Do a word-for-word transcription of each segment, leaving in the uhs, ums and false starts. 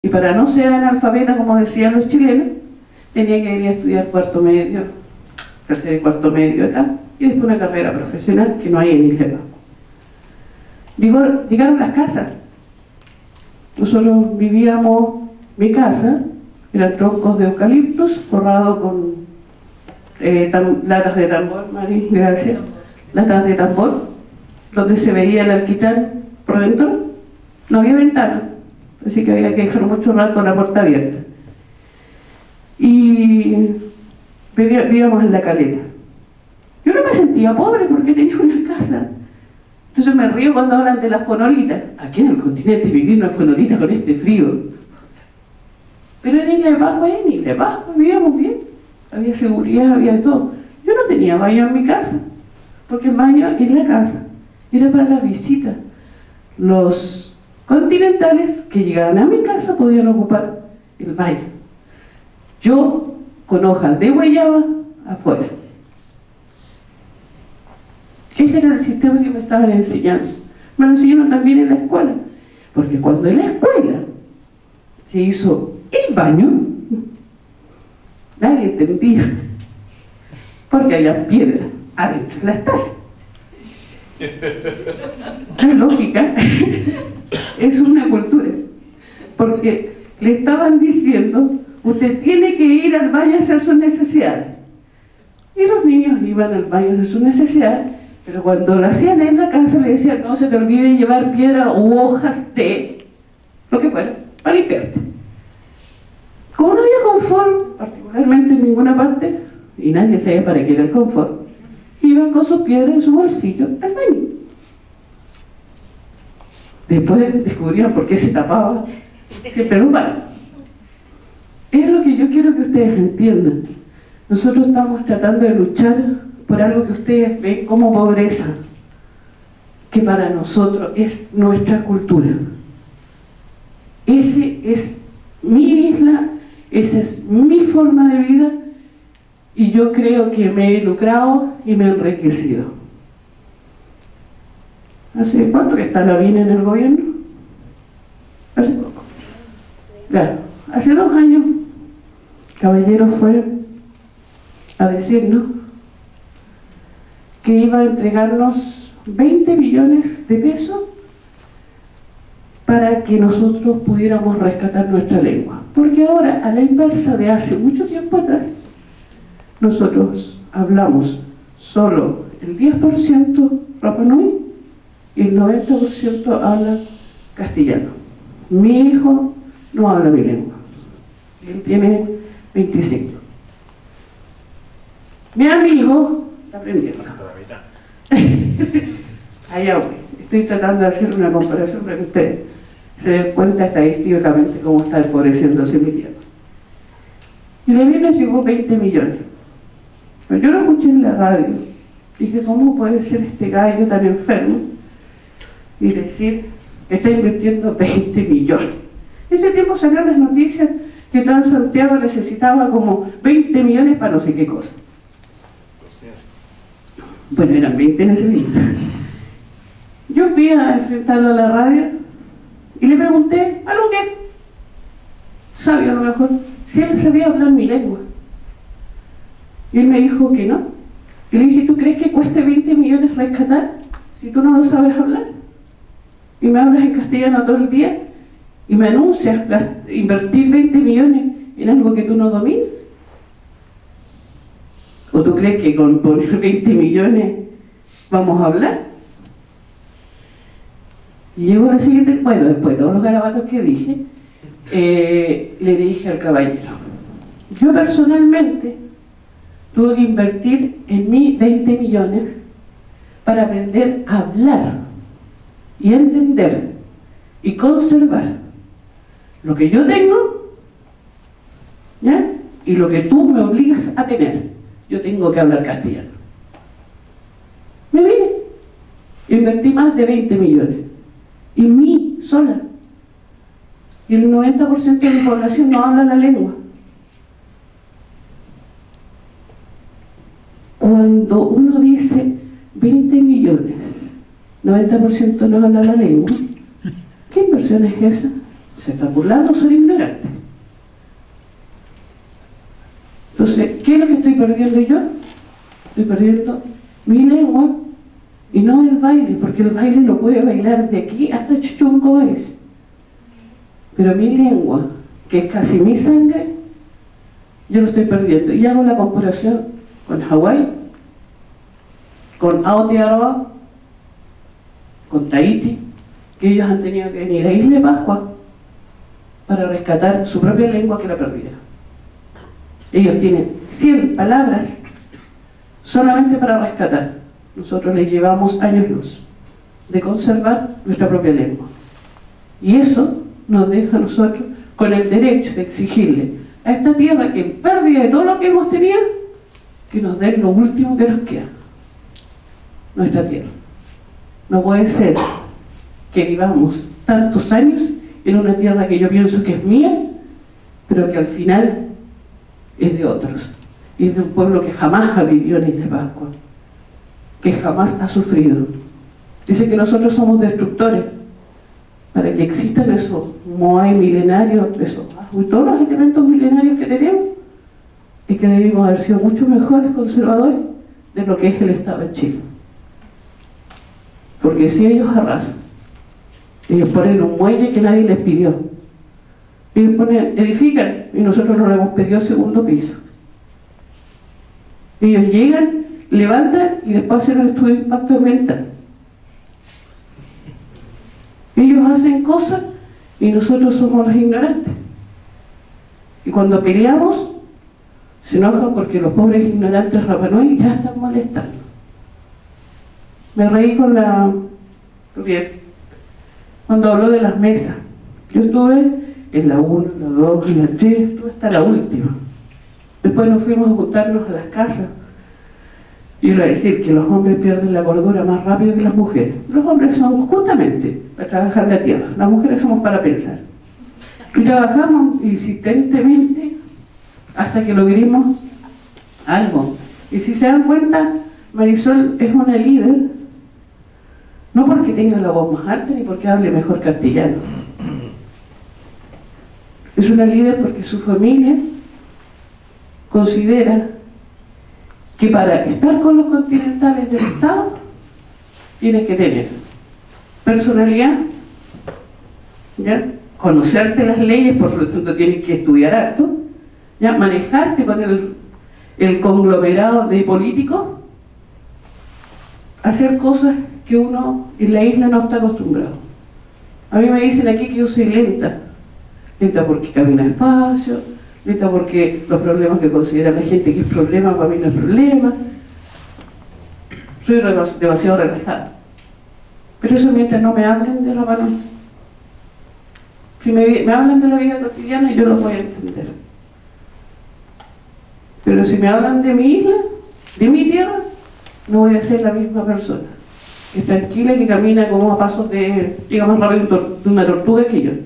Y para no ser analfabeta, como decían los chilenos, tenía que venir a estudiar cuarto medio, tercer y cuarto medio acá, y después una carrera profesional que no hay en Isla Pascua. Llegaron las casas. Nosotros vivíamos, mi casa, eran troncos de eucaliptus forrados con eh, tam, latas de tambor, Mari, gracias, latas de tambor, donde se veía el alquitrán por dentro. No había ventana, así que había que dejar mucho rato la puerta abierta. Y vivíamos en la caleta. Yo no me sentía pobre porque tenía una casa. Entonces me río cuando hablan de la fonolita. Aquí en el continente vivir una fonolita con este frío. Pero en Isla Pascua, en Isla Pascua vivíamos bien. Había seguridad, había de todo. Yo no tenía baño en mi casa, porque el baño en la casa era para las visitas. Los continentales que llegaban a mi casa podían ocupar el baño. Yo con hojas de guayaba afuera. Ese era el sistema que me estaban enseñando. Me lo enseñaron también en la escuela, porque cuando en la escuela se hizo el baño, nadie entendía, porque había piedra adentro de las tazas. La lógica es una cultura, porque le estaban diciendo: usted tiene que ir al baño a hacer sus necesidades. Y los niños iban al baño a hacer sus necesidades, pero cuando lo hacían en la casa le decían: no se te olvide llevar piedra u hojas de lo que fuera para limpiarte. Como no había confort, particularmente en ninguna parte, y nadie sabía para qué era el confort, iban con sus piedras en su bolsillo al baño. Después descubrían por qué se tapaba siempre en un baño. Es lo que yo quiero que ustedes entiendan. Nosotros estamos tratando de luchar por algo que ustedes ven como pobreza, que para nosotros es nuestra cultura. Ese es mi isla, esa es mi forma de vida, y yo creo que me he lucrado y me he enriquecido. ¿Hace cuánto que está Lavín en el gobierno? Hace poco. Claro, hace dos años Caballero fue a decirnos que iba a entregarnos veinte millones de pesos para que nosotros pudiéramos rescatar nuestra lengua. Porque ahora, a la inversa de hace mucho tiempo atrás, nosotros hablamos solo el diez por ciento Rapa Nui y el noventa por ciento habla castellano. Mi hijo no habla mi lengua. Él tiene veinticinco. Mi amigo está aprendiendo. Allá voy. Estoy tratando de hacer una comparación para que ustedes se den cuenta estadísticamente cómo está empobreciéndose mi tierra. Y le viene llegó veinte millones. Pero yo lo escuché en la radio. Dije: ¿cómo puede ser este gallo tan enfermo y decir que está invirtiendo veinte millones? Ese tiempo salieron las noticias que Transantiago necesitaba como veinte millones para no sé qué cosa. Bueno, eran veinte en ese día. Yo fui a enfrentarlo a la radio y le pregunté, algo que sabio a lo mejor, si él sabía hablar mi lengua. Y él me dijo que no. Y le dije: ¿tú crees que cueste veinte millones rescatar si tú no lo sabes hablar? Y me hablas en castellano todo el día y me anuncias invertir veinte millones en algo que tú no dominas. ¿O tú crees que con poner veinte millones vamos a hablar? Y llegó a la siguiente, bueno, después de todos los garabatos que dije, eh, le dije al caballero: yo personalmente tuve que invertir en mí veinte millones para aprender a hablar y a entender y conservar lo que yo tengo, ¿ya? Y lo que tú me obligas a tener. Yo tengo que hablar castellano. Me vine, invertí más de veinte millones, y mí sola, y el noventa por ciento de mi población no habla la lengua. Cuando uno dice veinte millones, noventa por ciento no habla la lengua, ¿qué inversión es esa? se están burlando, son ignorantes. Entonces, ¿qué es lo que estoy perdiendo yo? Estoy perdiendo mi lengua y no el baile, porque el baile lo puede bailar de aquí hasta Chuchuncoes. Pero mi lengua, que es casi mi sangre, yo lo estoy perdiendo. Y hago la comparación con Hawái, con Aotearoa, con Tahití, que ellos han tenido que venir a Isla de Pascua para rescatar su propia lengua que la perdieron. Ellos tienen cien palabras solamente para rescatar. Nosotros les llevamos años luz de conservar nuestra propia lengua. Y eso nos deja a nosotros con el derecho de exigirle a esta tierra, que en pérdida de todo lo que hemos tenido, que nos den lo último que nos queda, nuestra tierra. No puede ser que vivamos tantos años en una tierra que yo pienso que es mía, pero que al final es de otros, y es de un pueblo que jamás ha vivido en Isla de Pascua, que jamás ha sufrido. Dice que nosotros somos destructores. Para que existan esos moai milenarios, esos, todos los elementos milenarios que tenemos, es que debimos haber sido mucho mejores conservadores de lo que es el Estado de Chile. Porque si ellos arrasan, ellos ponen un muelle que nadie les pidió, ellos ponen, edifican, y nosotros no le hemos pedido segundo piso. Ellos llegan, levantan y después hacen el estudio de impacto ambiental. Ellos hacen cosas y nosotros somos los ignorantes. Y cuando peleamos, se enojan porque los pobres ignorantes Rapa Nui ya están molestando. Me reí con la... cuando habló de las mesas. Yo estuve en la uno, la dos y la tres, estuve hasta la última. Después nos fuimos a juntarnos a las casas. Y iba a decir que los hombres pierden la cordura más rápido que las mujeres. Los hombres son justamente para trabajar la tierra, las mujeres somos para pensar. Y trabajamos insistentemente hasta que logremos algo. Y si se dan cuenta, Marisol es una líder, no porque tenga la voz más alta ni porque hable mejor castellano. Es una líder porque su familia considera que para estar con los continentales del Estado tienes que tener personalidad, ¿ya? Conocerte las leyes, por lo tanto tienes que estudiar harto, ¿ya? Manejarte con el, el conglomerado de políticos, hacer cosas que uno en la isla no está acostumbrado. A mí me dicen aquí que yo soy lenta, lenta porque camino despacio, lenta porque los problemas que considera la gente que es problema, para mí no es problema. Soy demasiado relajada. Pero eso mientras no me hablen de Rapa Nui. Si me, me hablan de la vida cotidiana, yo lo voy a entender. Pero si me hablan de mi isla, de mi tierra, no voy a ser la misma persona. Que es tranquila y que camina como a pasos de, llega más rápido de una tortuga que yo.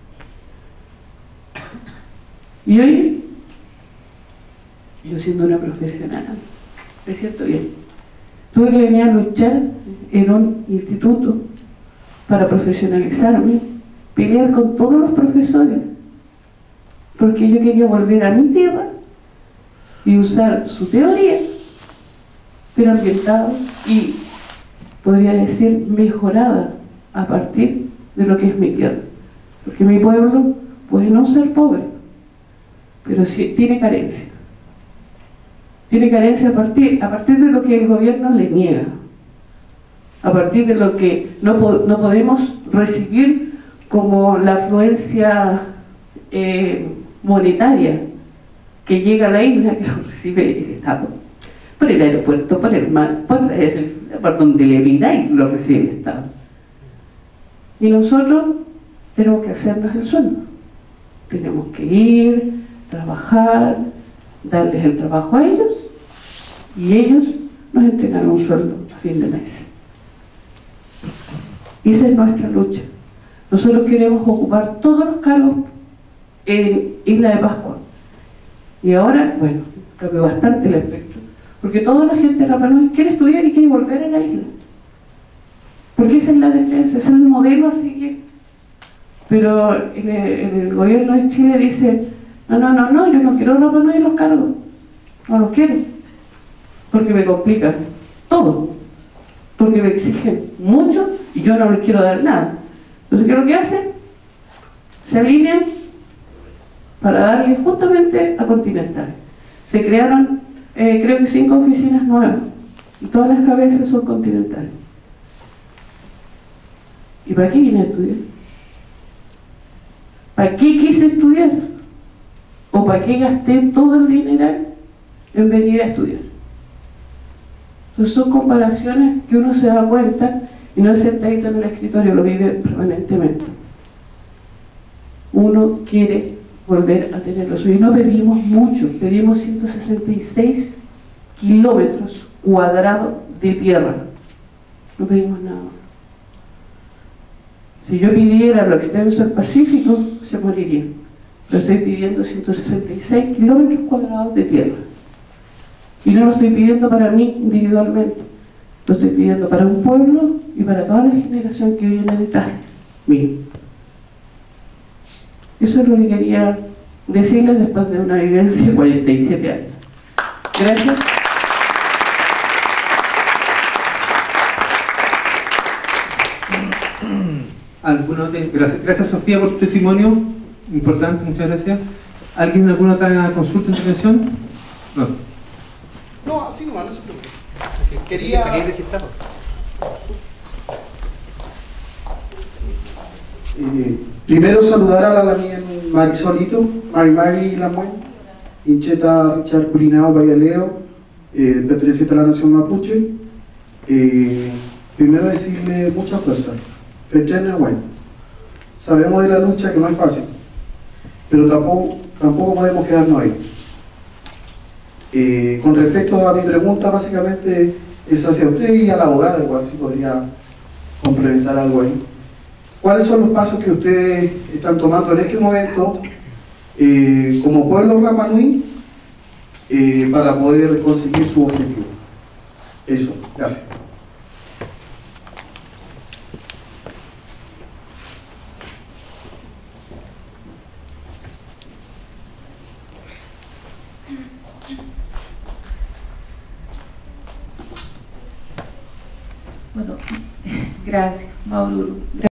Y hoy, yo siendo una profesional, me siento bien. Tuve que venir a luchar en un instituto para profesionalizarme, pelear con todos los profesores, porque yo quería volver a mi tierra y usar su teoría, pero ambientada y, podría decir, mejorada a partir de lo que es mi tierra. Porque mi pueblo puede no ser pobre, pero sí tiene carencia. Tiene carencia a partir, a partir de lo que el gobierno le niega, a partir de lo que no, no podemos recibir como la afluencia eh, monetaria que llega a la isla, que lo recibe el Estado, por el aeropuerto, por el mar, por, el, por donde le pidáis, lo recibe el Estado. Y nosotros tenemos que hacernos el sueño. Tenemos que ir, trabajar, darles el trabajo a ellos y ellos nos entregan un sueldo a fin de mes. Y esa es nuestra lucha. Nosotros queremos ocupar todos los cargos en Isla de Pascua. Y ahora, bueno, cambió bastante el aspecto, porque toda la gente de Rapa Nui quiere estudiar y quiere volver a la isla. Porque esa es la defensa, ese es el modelo a seguir. pero el, el gobierno de Chile dice, no, no, no, no, yo no quiero reponer los cargos, no los quiero, porque me complican todo, porque me exigen mucho y yo no les quiero dar nada. Entonces, ¿qué es lo que hacen? Se alinean para darle justamente a Continental. Se crearon, eh, creo que cinco oficinas nuevas, y todas las cabezas son Continentales. ¿Y para qué vine a estudiar? ¿Para qué quise estudiar? ¿O para qué gasté todo el dinero en venir a estudiar? Entonces son comparaciones que uno se da cuenta y no es sentadito en el escritorio, lo vive permanentemente. Uno quiere volver a tener lo suyo. Y no pedimos mucho, pedimos ciento sesenta y seis kilómetros cuadrados de tierra. No pedimos nada. Si yo pidiera lo extenso del Pacífico, se moriría. Pero estoy pidiendo ciento sesenta y seis kilómetros cuadrados de tierra. Y no lo estoy pidiendo para mí individualmente. Lo estoy pidiendo para un pueblo y para toda la generación que viene detrás mío. Eso es lo que quería decirles después de una vivencia de cuarenta y siete años. Gracias. ¿Alguna otra? Gracias, gracias Sofía por tu testimonio, importante, muchas gracias. ¿Alguien alguna otra consulta, intervención? No. No, así nomás, no se preocupe. Quería... registrado. Eh, primero saludar a la niña Marisolito, Mari Mari Lamuen, Incheta Richard Curinao Bayaleo, eh, perteneciente a la nación mapuche. Eh, primero decirle mucha fuerza. Sabemos de la lucha que no es fácil, pero tampoco, tampoco podemos quedarnos ahí. Eh, con respecto a mi pregunta, básicamente es hacia usted y a la abogada, igual si podría complementar algo ahí. ¿Cuáles son los pasos que ustedes están tomando en este momento eh, como pueblo Rapa Nui eh, para poder conseguir su objetivo? Eso, gracias. Bueno, gracias, Maururu.